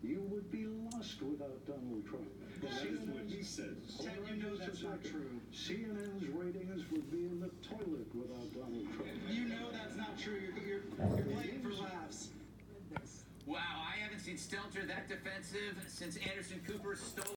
You would be lost without Donald Trump. That is what he said. Ted, you know that's not true. CNN's ratings would be in the toilet without Donald Trump. You know that's not true. You're playing for laughs. Wow, I haven't seen Stelter that defensive since Anderson Cooper stole